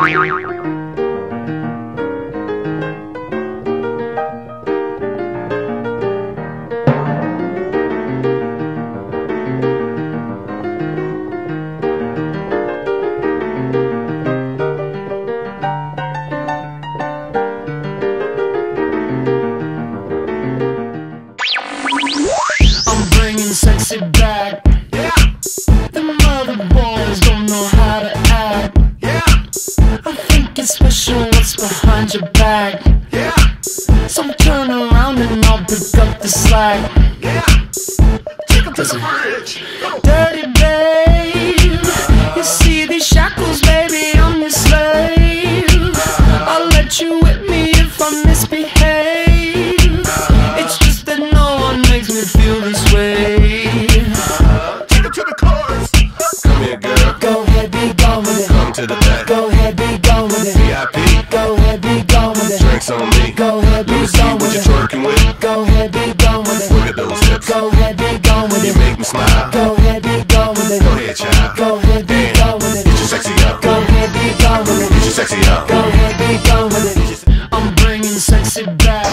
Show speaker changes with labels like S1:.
S1: Sexy back, yeah. The mother boys don't know how to act, yeah. I think it's special what's behind your back, yeah. So turn around and I'll pick up the slack, yeah. Take 'em to the bridge. Dirty babe, you see these shackles, baby, I'm your slave. I'll let you whip me if I misbehave. It's just that no one makes me feel this way.
S2: To the back.
S1: Go ahead, be gone with it.
S2: VIP.
S1: Go ahead, be gone with it.
S2: Drinks on me.
S1: Go ahead, be gone with it.
S2: What you twerking with?
S1: Go ahead, be gone with it.
S2: Look at those hips.
S1: Go ahead, be gone with it.
S2: You make me smile.
S1: Go ahead, be gone with it.
S2: Go ahead, child.
S1: Go ahead, be gone with it.
S2: Get your sexy up.
S1: Go ahead, be gone with it.
S2: Get your sexy up.
S1: Go ahead, be gone with it. I'm bringing sexy back.